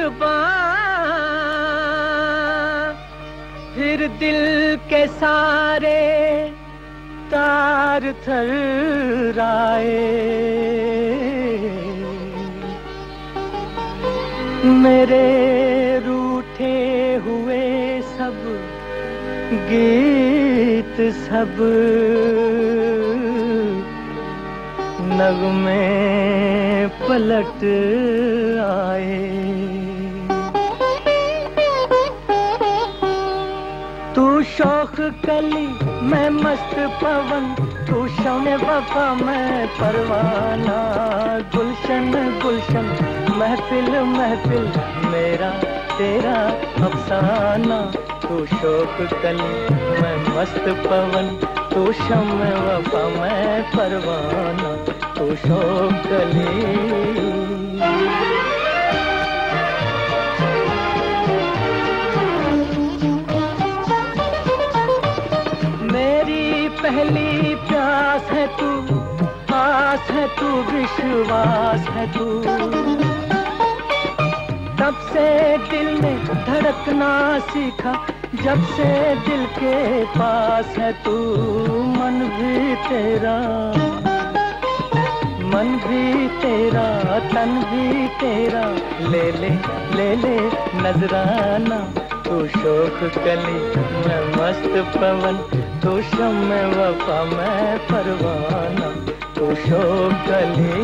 बाँ, फिर दिल के सारे तार थर्राए। मेरे रूठे हुए सब गीत सब नगमे पलट आए। तू शौक कली मैं मस्त पवन, तू शम्मे वफा मैं परवाना। गुलशन गुलशन महफिल महफिल मेरा तेरा अफसाना। तू शौक कली मैं मस्त पवन, तू शम्मे वफा मैं परवाना। तू शौक कली। पहली प्यास है तू, आस है तू, विश्वास है तू। तब से दिल ने धड़कना सीखा, जब से दिल के पास है तू। मन भी तेरा, मन भी तेरा, तन भी तेरा, ले ले ले ले नजराना। तू शौक कली मैं मस्त पवन, तू शम्मे वफा मैं परवाना। तू शौक कली।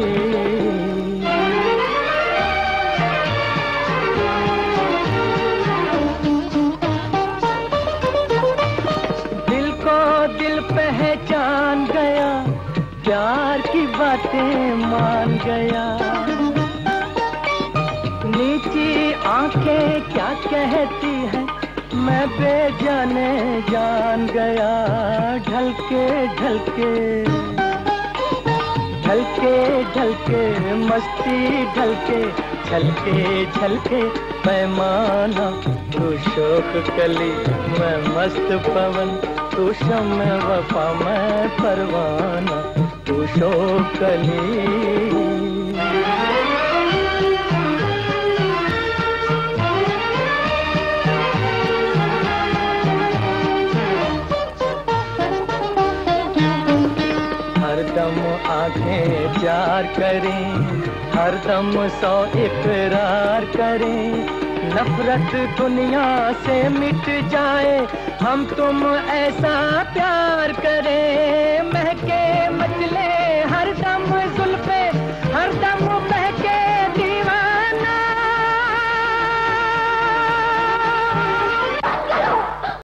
दिल को दिल पहचान गया, प्यार की बातें मान गया। नीची आंखें क्या कहती है मैं बेजाने जान गया। ढलके ढलके ढलके ढलके मस्ती ढलके, झलके झलके पैमाना। तू शौक कली मैं मस्त पवन, तू शम्मे वफा मैं परवाना। तू शौक कली। हरदम आंखें प्यार करें, हरदम सौ इकरार करें। नफरत दुनिया से मिट जाए, हम तुम ऐसा प्यार करें। महके मचले हरदम